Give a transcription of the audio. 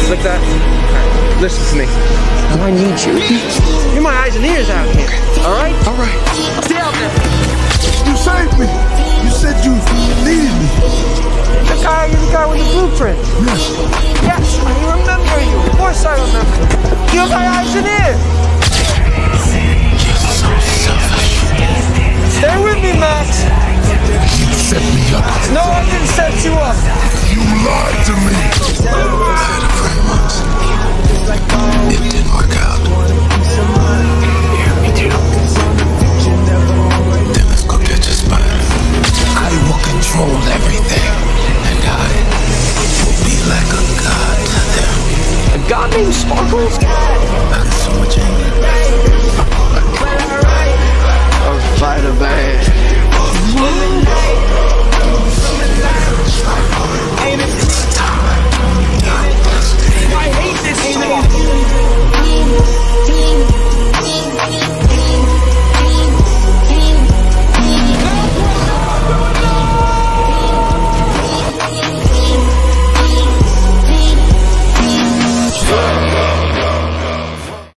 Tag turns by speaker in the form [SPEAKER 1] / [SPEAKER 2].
[SPEAKER 1] Like that? Right. Listen to me. I need you. You're my eyes and ears out here. Alright?
[SPEAKER 2] Alright.
[SPEAKER 1] Stay out there.
[SPEAKER 2] You saved me. You said you needed me.
[SPEAKER 1] You're the guy with the blueprint.
[SPEAKER 2] Yes.
[SPEAKER 1] Yes, I remember you. Of course I remember. You're my eyes and ears.
[SPEAKER 2] You're so selfish.
[SPEAKER 1] Stay with me, Max.
[SPEAKER 2] You set me up.
[SPEAKER 1] No, I didn't set you up.
[SPEAKER 2] You lied to me. I had a friend once. It didn't work out. Yeah, me too. Then let's go catch a spider. I will control everything. And I will be like a god to them.
[SPEAKER 1] A god named Sparkles?